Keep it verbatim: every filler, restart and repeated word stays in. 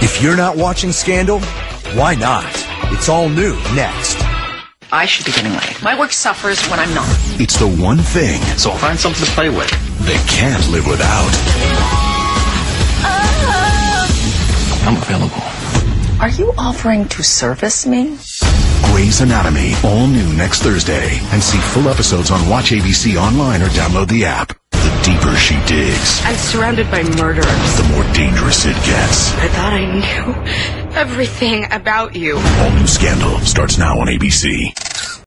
If you're not watching Scandal, why not? It's all new next. I should be getting laid. My work suffers when I'm not. It's the one thing So I'll find something to play with. they can't live without. I'm available. Are you offering to service me? Grey's Anatomy, all new next Thursday. And see full episodes on Watch A B C online or download the app. The deeper she digs, I'm surrounded by murderers. the more dangerous it gets. I thought I knew everything about you. All new Scandal starts now on A B C.